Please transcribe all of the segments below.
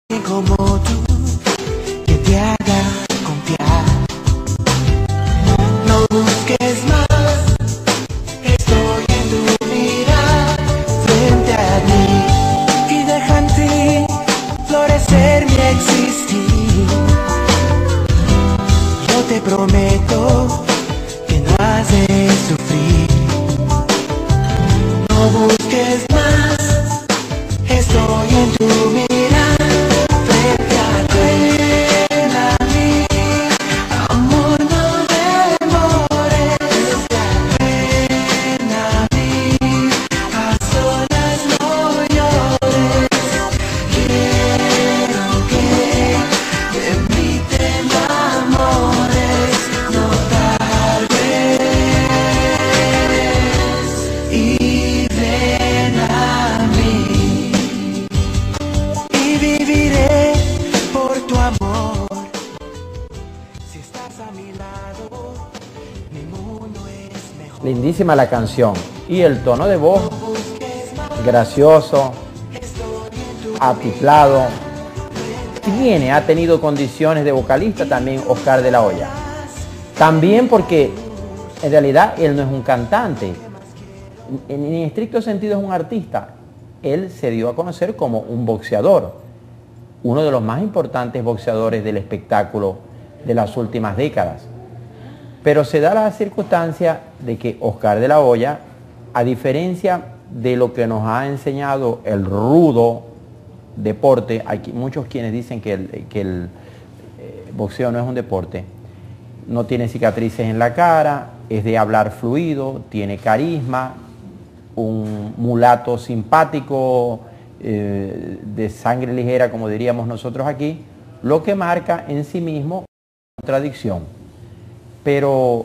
Como tú, que te haga confiar. No busques más, estoy en tu mirar frente a mí y deja en ti florecer mi existir. Yo te prometo que no has de sufrir. No busques más, estoy en tu mirar. Lindísima la canción y el tono de voz gracioso, atiplado. Ha tenido condiciones de vocalista también Oscar de la Hoya. También porque en realidad él no es un cantante, en estricto sentido es un artista. Él se dio a conocer como un boxeador, uno de los más importantes boxeadores del espectáculo de las últimas décadas. Pero se da la circunstancia de que Oscar de la Hoya, a diferencia de lo que nos ha enseñado el rudo deporte, hay muchos quienes dicen que el boxeo no es un deporte, no tiene cicatrices en la cara, es de hablar fluido, tiene carisma, un mulato simpático, de sangre ligera, como diríamos nosotros aquí, lo que marca en sí mismo contradicción. Pero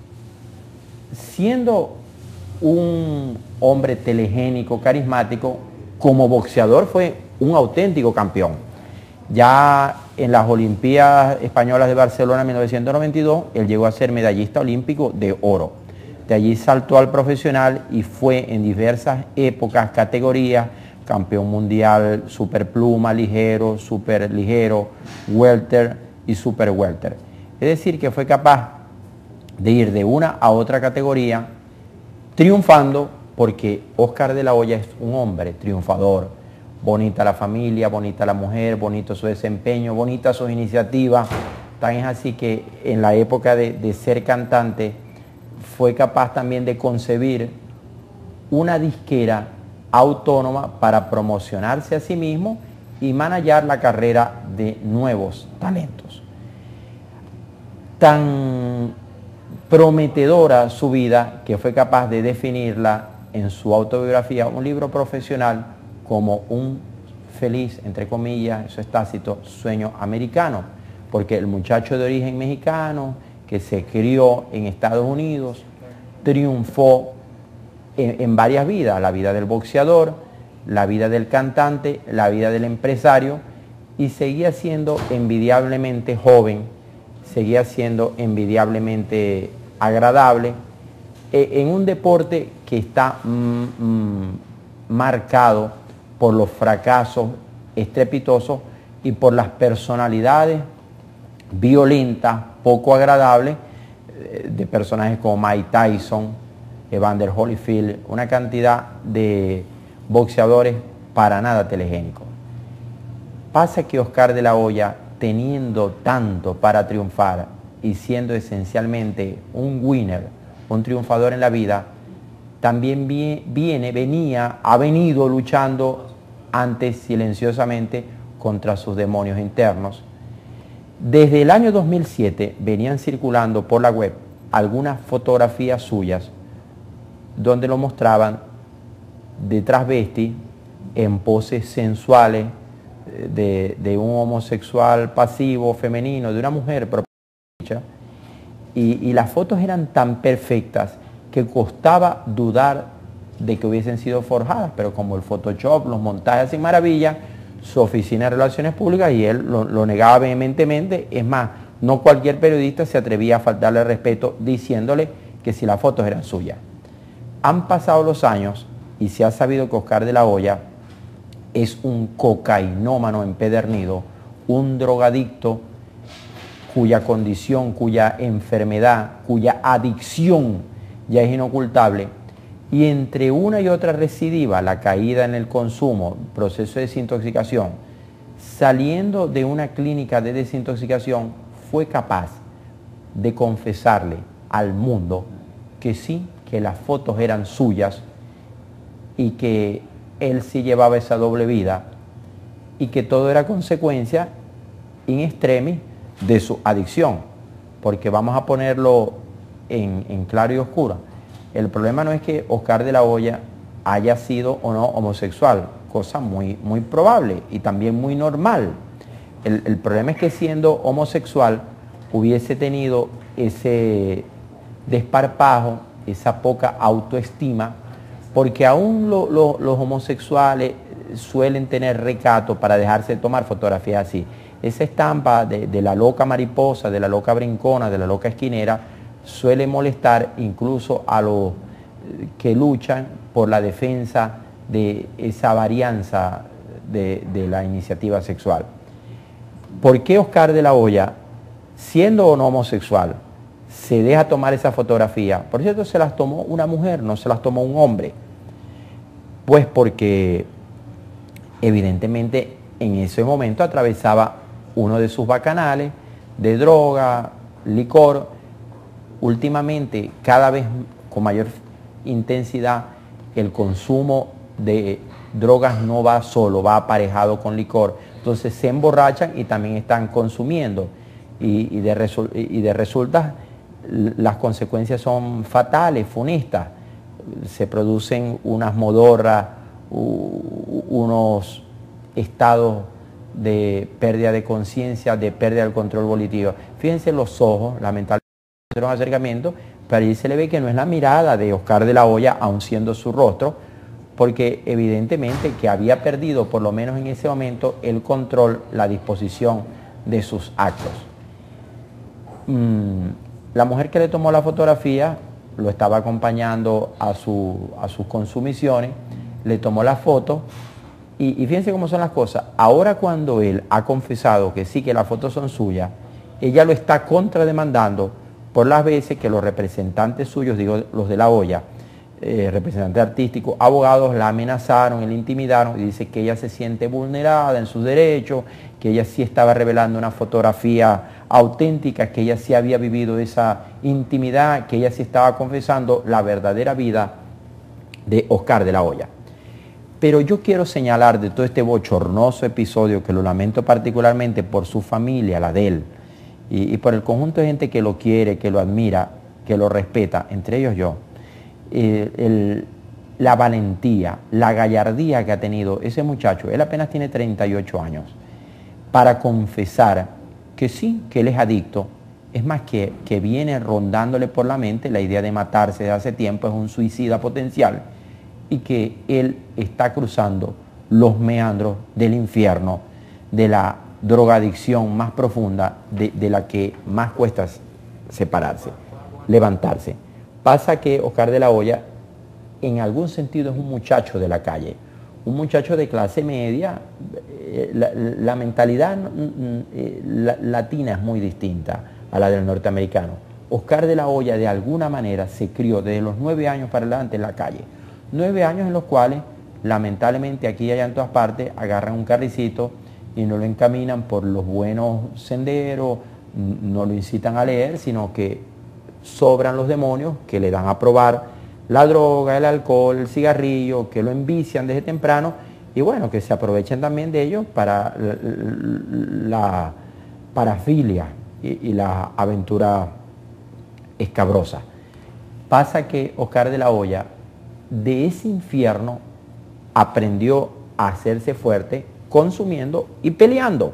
siendo un hombre telegénico, carismático, como boxeador fue un auténtico campeón. Ya en las Olimpiadas Españolas de Barcelona en 1992, él llegó a ser medallista olímpico de oro. De allí saltó al profesional y fue en diversas épocas, categorías, campeón mundial, superpluma, ligero, superligero, welter y super welter. Es decir, que fue capaz de ir de una a otra categoría triunfando, porque Oscar de la Hoya es un hombre triunfador. Bonita la familia, bonita la mujer, bonito su desempeño, bonita sus iniciativas. Tan es así que en la época de ser cantante fue capaz también de concebir una disquera autónoma para promocionarse a sí mismo y manejar la carrera de nuevos talentos. Tan prometedora su vida que fue capaz de definirla en su autobiografía, un libro profesional, como un feliz, entre comillas, eso es tácito, sueño americano, porque el muchacho de origen mexicano que se crió en Estados Unidos triunfó en varias vidas, la vida del boxeador, la vida del cantante, la vida del empresario, y seguía siendo envidiablemente joven, seguía siendo envidiablemente agradable en un deporte que está marcado por los fracasos estrepitosos y por las personalidades violentas, poco agradables, de personajes como Mike Tyson, Evander Holyfield, una cantidad de boxeadores para nada telegénicos. Pasa que Oscar de la Hoya, teniendo tanto para triunfar y siendo esencialmente un winner, un triunfador en la vida, también ha venido luchando antes silenciosamente contra sus demonios internos. Desde el año 2007 venían circulando por la web algunas fotografías suyas donde lo mostraban de transvesti en poses sensuales de un homosexual pasivo femenino, de una mujer propia, y las fotos eran tan perfectas que costaba dudar de que hubiesen sido forjadas, pero como el Photoshop, los montajes sin maravilla, su oficina de relaciones públicas, y él lo negaba vehementemente. Es más, no cualquier periodista se atrevía a faltarle el respeto diciéndole que si las fotos eran suyas. Han pasado los años y se ha sabido que Oscar de la Hoya es un cocainómano empedernido, un drogadicto cuya condición, cuya enfermedad, cuya adicción ya es inocultable, y entre una y otra recidiva, la caída en el consumo, proceso de desintoxicación, saliendo de una clínica de desintoxicación, fue capaz de confesarle al mundo que sí, que las fotos eran suyas y que él sí llevaba esa doble vida y que todo era consecuencia in extremis de su adicción, porque vamos a ponerlo en claro y oscuro. El problema no es que Oscar de la Hoya haya sido o no homosexual, cosa muy probable y también muy normal. El problema es que siendo homosexual hubiese tenido ese desparpajo, esa poca autoestima, porque aún los homosexuales suelen tener recato para dejarse tomar fotografías así. Esa estampa de la loca mariposa, de la loca brincona, de la loca esquinera, suele molestar incluso a los que luchan por la defensa de esa varianza de la iniciativa sexual. ¿Por qué Oscar de la Hoya, siendo o no homosexual, se deja tomar esa fotografía? Por cierto, se las tomó una mujer, no se las tomó un hombre. Pues porque evidentemente en ese momento atravesaba uno de sus bacanales de droga, licor. Últimamente, cada vez con mayor intensidad, el consumo de drogas no va solo, va aparejado con licor. Entonces se emborrachan y también están consumiendo. Y de resultas, las consecuencias son fatales, funestas. Se producen unas modorras, unos estados de pérdida de conciencia, de pérdida del control volitivo. Fíjense los ojos, lamentablemente, un acercamiento, pero ahí se le ve que no es la mirada de Oscar de la Hoya, aun siendo su rostro, porque evidentemente que había perdido, por lo menos en ese momento, el control, la disposición de sus actos. La mujer que le tomó la fotografía lo estaba acompañando a sus consumiciones, le tomó la foto y fíjense cómo son las cosas. Ahora cuando él ha confesado que sí, que las fotos son suyas, ella lo está contrademandando por las veces que los representantes suyos, digo los de la Hoya, representantes artísticos, abogados, la amenazaron y la intimidaron, y dice que ella se siente vulnerada en sus derechos, que ella sí estaba revelando una fotografía auténtica, que ella sí había vivido esa intimidad, que ella sí estaba confesando la verdadera vida de Oscar de la Hoya. Pero yo quiero señalar de todo este bochornoso episodio, que lo lamento particularmente por su familia, la de él, y por el conjunto de gente que lo quiere, que lo admira, que lo respeta, entre ellos yo, la valentía, la gallardía que ha tenido ese muchacho. Él apenas tiene 38 años, para confesar que sí, que él es adicto. Es más, que viene rondándole por la mente la idea de matarse de hace tiempo, es un suicida potencial, y que él está cruzando los meandros del infierno, de la drogadicción más profunda, de la que más cuesta separarse, levantarse. Pasa que Oscar de la Hoya, en algún sentido, es un muchacho de la calle, un muchacho de clase media. La mentalidad latina es muy distinta a la del norteamericano. Oscar de la Hoya, de alguna manera, se crió desde los 9 años para adelante en la calle. 9 años en los cuales, lamentablemente, aquí y allá en todas partes, agarran un carricito y no lo encaminan por los buenos senderos, no lo incitan a leer, sino que sobran los demonios que le dan a probar la droga, el alcohol, el cigarrillo, que lo envician desde temprano, y bueno, que se aprovechen también de ellos para la parafilia y la aventura escabrosa. Pasa que Oscar de la Hoya, de ese infierno, aprendió a hacerse fuerte consumiendo y peleando.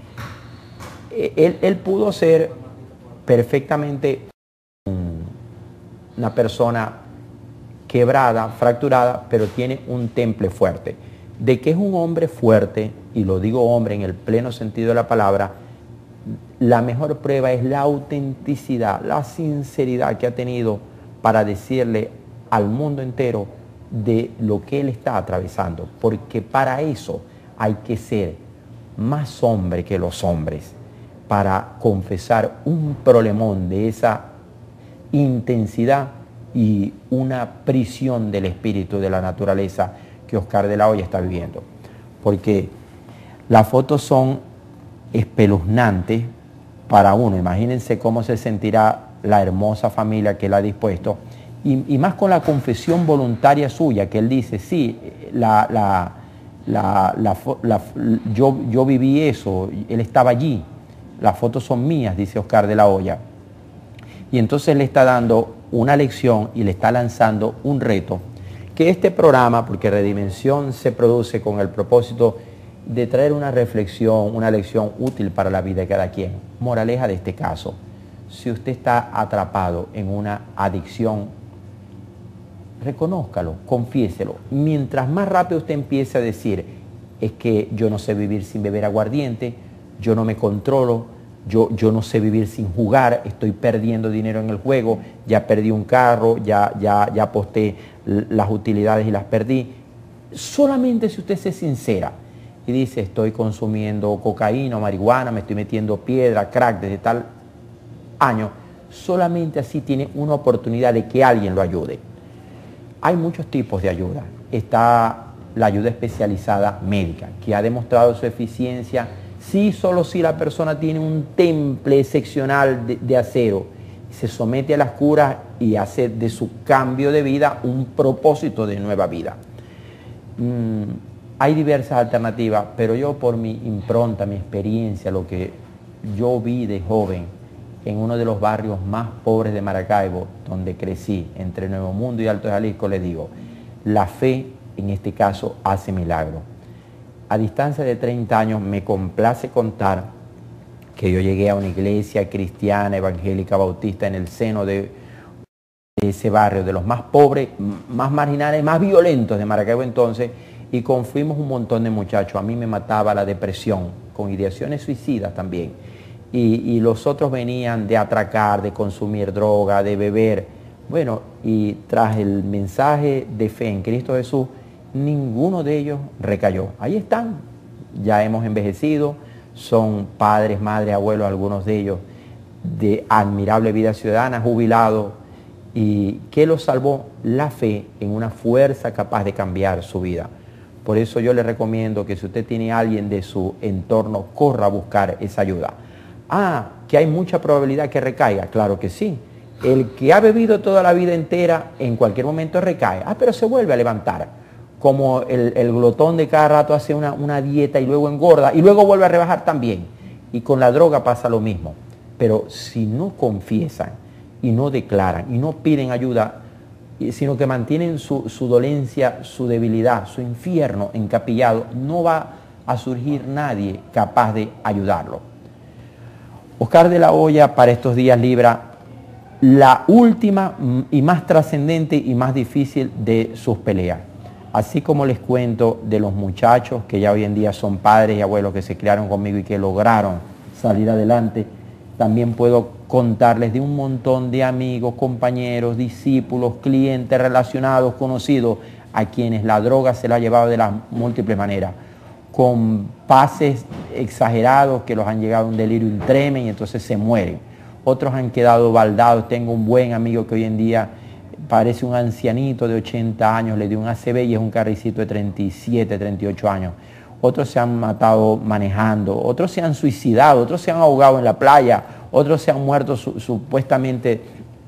Él pudo ser perfectamente una persona quebrada, fracturada, pero tiene un temple fuerte. De que es un hombre fuerte, y lo digo hombre en el pleno sentido de la palabra, la mejor prueba es la autenticidad, la sinceridad que ha tenido para decirle al mundo entero de lo que él está atravesando, porque para eso hay que ser más hombre que los hombres para confesar un problemón de esa intensidad y una prisión del espíritu, de la naturaleza que Oscar de la Hoya está viviendo. Porque las fotos son espeluznantes para uno. Imagínense cómo se sentirá la hermosa familia que él ha dispuesto. Y más con la confesión voluntaria suya, que él dice, sí, yo viví eso, él estaba allí, las fotos son mías, dice Oscar de la Hoya. Y entonces le está dando una lección y le está lanzando un reto, que este programa, porque Redimensión se produce con el propósito de traer una reflexión, una lección útil para la vida de cada quien. Moraleja de este caso, si usted está atrapado en una adicción, reconózcalo, confiéselo. Mientras más rápido usted empiece a decir, es que yo no sé vivir sin beber aguardiente, yo no me controlo, yo no sé vivir sin jugar, estoy perdiendo dinero en el juego, ya perdí un carro, ya aposté las utilidades y las perdí. Solamente si usted se sincera y dice, estoy consumiendo cocaína o marihuana, me estoy metiendo piedra, crack desde tal año, solamente así tiene una oportunidad de que alguien lo ayude. Hay muchos tipos de ayuda. Está la ayuda especializada médica, que ha demostrado su eficiencia, sí, solo si la persona tiene un temple excepcional de acero, se somete a las curas y hace de su cambio de vida un propósito de nueva vida. Hay diversas alternativas, pero yo por mi impronta, mi experiencia, lo que yo vi de joven en uno de los barrios más pobres de Maracaibo, donde crecí, entre Nuevo Mundo y Alto Jalisco, les digo, la fe en este caso hace milagro. A distancia de 30 años me complace contar que yo llegué a una iglesia cristiana, evangélica, bautista, en el seno de ese barrio, de los más pobres, más marginales, más violentos de Maracaibo entonces, y fuimos un montón de muchachos. A mí me mataba la depresión, con ideaciones suicidas también. Y los otros venían de atracar, de consumir droga, de beber. Bueno, y tras el mensaje de fe en Cristo Jesús, ninguno de ellos recayó. Ahí están, ya hemos envejecido, son padres, madres, abuelos, algunos de ellos de admirable vida ciudadana, jubilados. ¿Y qué los salvó? La fe en una fuerza capaz de cambiar su vida. Por eso yo le recomiendo que si usted tiene a alguien de su entorno, corra a buscar esa ayuda. Que hay mucha probabilidad que recaiga, claro que sí. El que ha bebido toda la vida entera, en cualquier momento recae. Pero se vuelve a levantar. Como el glotón de cada rato hace una dieta y luego engorda y luego vuelve a rebajar también. Y con la droga pasa lo mismo. Pero si no confiesan y no declaran y no piden ayuda, sino que mantienen su dolencia, su debilidad, su infierno encapillado, no va a surgir nadie capaz de ayudarlo. Oscar de la Hoya para estos días libra la última y más trascendente y más difícil de sus peleas. Así como les cuento de los muchachos que ya hoy en día son padres y abuelos que se criaron conmigo y que lograron salir adelante, también puedo contarles de un montón de amigos, compañeros, discípulos, clientes, relacionados, conocidos, a quienes la droga se la ha llevado de las múltiples maneras, con pases exagerados que los han llegado a un delirio extremo y entonces se mueren. Otros han quedado baldados. Tengo un buen amigo que hoy en día parece un ancianito de 80 años, le dio un ACV y es un carricito de 37, 38 años. Otros se han matado manejando, otros se han suicidado, otros se han ahogado en la playa, otros se han muerto supuestamente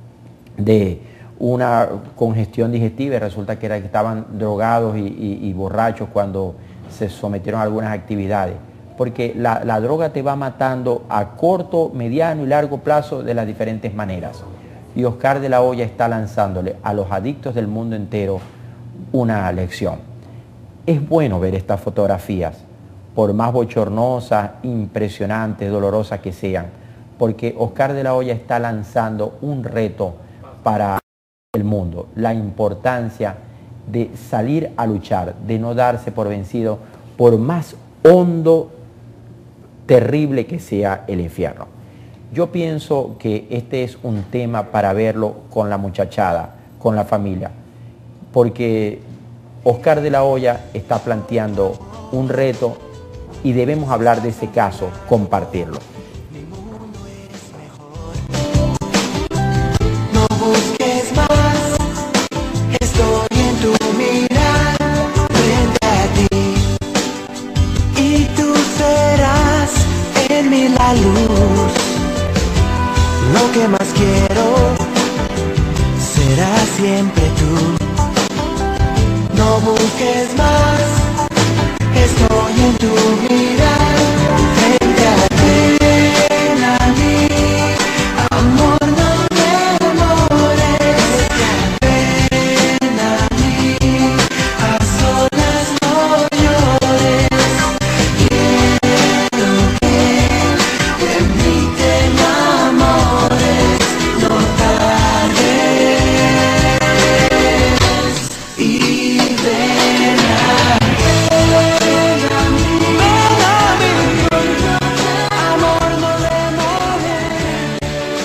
de una congestión digestiva y resulta que era que estaban drogados y borrachos cuando se sometieron a algunas actividades. Porque la droga te va matando a corto, mediano y largo plazo de las diferentes maneras. Y Oscar de la Hoya está lanzándole a los adictos del mundo entero una lección. Es bueno ver estas fotografías, por más bochornosas, impresionantes, dolorosas que sean, porque Oscar de la Hoya está lanzando un reto para el mundo, la importancia de salir a luchar, de no darse por vencido, por más hondo, terrible que sea el infierno. Yo pienso que este es un tema para verlo con la muchachada, con la familia, porque Oscar de la Hoya está planteando un reto y debemos hablar de ese caso, compartirlo. No busques más, estoy en tu mirar frente a ti y tú serás en mí la luz. Lo que más quiero será siempre tú. No busques más, estoy en tu mirar frente a ti. Ven a mí, amor, no demores. Ven a mí, a solas no llores. Quiero que de mí te enamores, no tardes y ven a mí, amor, no demores.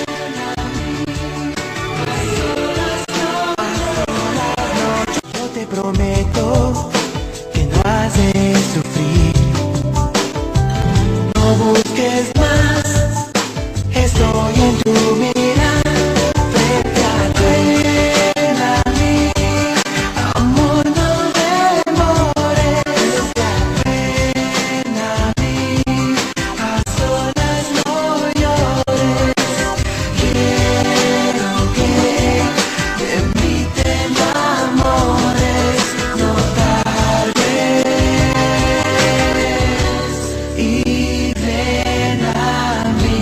Yo te prometo que no has de sufrir. No busques más, estoy en tu mirar frente a ti. Ven a mí, amor, no demores. Ven a mí, a solas no llores. Quiero que de mí te enamores, no tardes y ven a mí.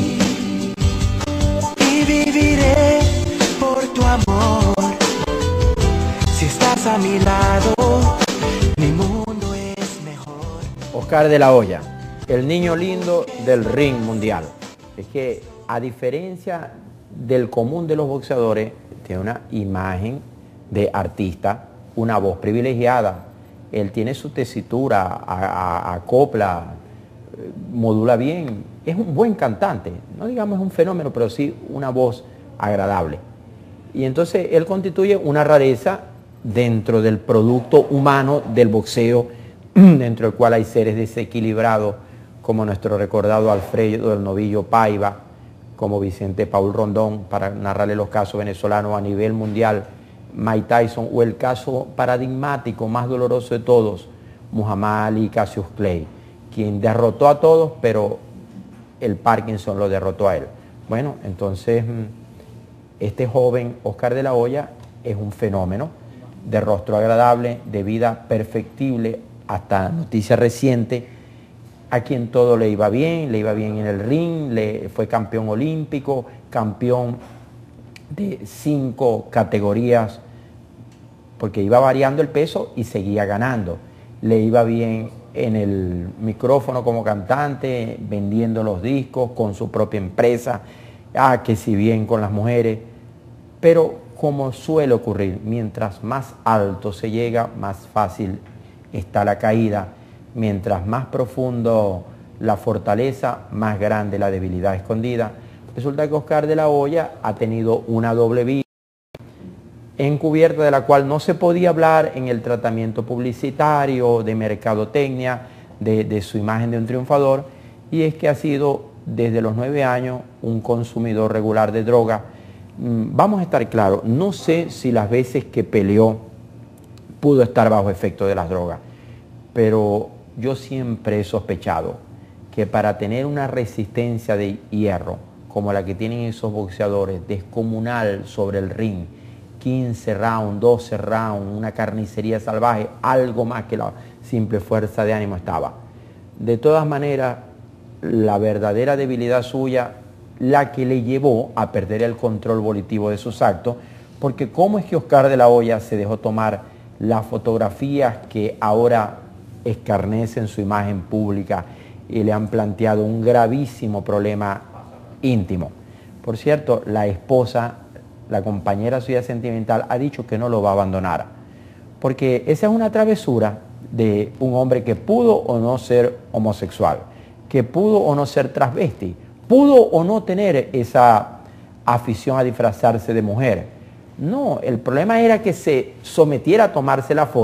Y viviré por tu amor. Si estás a mi lado, mi mundo es mejor. Oscar de la Hoya, el niño lindo del ring mundial. Es que a diferencia del común de los boxeadores, tiene una imagen de artista, una voz privilegiada. Él tiene su tesitura, acopla, modula bien. Es un buen cantante, no digamos un fenómeno, pero sí una voz agradable. Y entonces él constituye una rareza dentro del producto humano del boxeo, dentro del cual hay seres desequilibrados como nuestro recordado Alfredo el Novillo Paiva, como Vicente Paul Rondón, para narrarle los casos venezolanos a nivel mundial, Mike Tyson, o el caso paradigmático más doloroso de todos, Muhammad Ali Cassius Clay, quien derrotó a todos, pero el Parkinson lo derrotó a él. Bueno, entonces este joven Oscar de la Hoya es un fenómeno de rostro agradable, de vida perfectible, hasta noticia reciente, a quien todo le iba bien en el ring, fue campeón olímpico, campeón de 5 categorías, porque iba variando el peso y seguía ganando. Le iba bien en el micrófono como cantante, vendiendo los discos con su propia empresa, que si bien con las mujeres, pero como suele ocurrir, mientras más alto se llega, más fácil está la caída. Mientras más profundo la fortaleza, más grande la debilidad escondida. Resulta que Oscar de la Hoya ha tenido una doble vida encubierta, de la cual no se podía hablar en el tratamiento publicitario, de mercadotecnia, de su imagen de un triunfador, y es que ha sido desde los 9 años un consumidor regular de droga. Vamos a estar claros, no sé si las veces que peleó pudo estar bajo efecto de las drogas, pero yo siempre he sospechado que para tener una resistencia de hierro como la que tienen esos boxeadores, descomunal sobre el ring, 15 rounds, 12 rounds, una carnicería salvaje, algo más que la simple fuerza de ánimo estaba. De todas maneras, la verdadera debilidad suya, la que le llevó a perder el control volitivo de sus actos, porque cómo es que Oscar de la Hoya se dejó tomar las fotografías que ahora escarnecen su imagen pública y le han planteado un gravísimo problema íntimo. Por cierto, la esposa, la compañera suya sentimental, ha dicho que no lo va a abandonar, porque esa es una travesura de un hombre que pudo o no ser homosexual, que pudo o no ser transvesti, pudo o no tener esa afición a disfrazarse de mujer. No, el problema era que se sometiera a tomarse la foto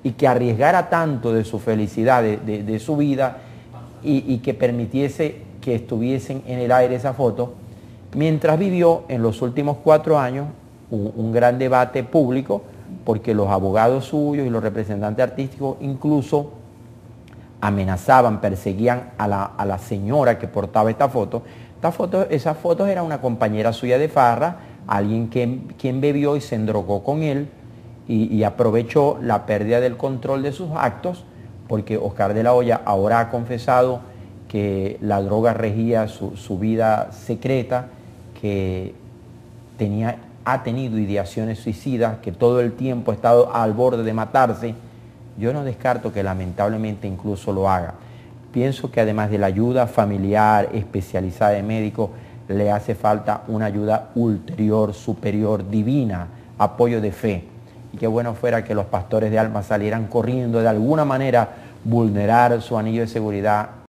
y que arriesgara tanto de su felicidad, de su vida, y que permitiese que estuviesen en el aire esa foto, mientras vivió en los últimos 4 años un gran debate público, porque los abogados suyos y los representantes artísticos incluso amenazaban, perseguían a la señora que portaba esta foto. Esas fotos era una compañera suya de farra, alguien quien bebió y se endrogó con él y aprovechó la pérdida del control de sus actos, porque Oscar de la Hoya ahora ha confesado que la droga regía su vida secreta, que ha tenido ideaciones suicidas, que todo el tiempo ha estado al borde de matarse. Yo no descarto que lamentablemente incluso lo haga. Pienso que además de la ayuda familiar especializada de médicos, le hace falta una ayuda ulterior, superior, divina, apoyo de fe. Y qué bueno fuera que los pastores de alma salieran corriendo de alguna manera, vulnerar su anillo de seguridad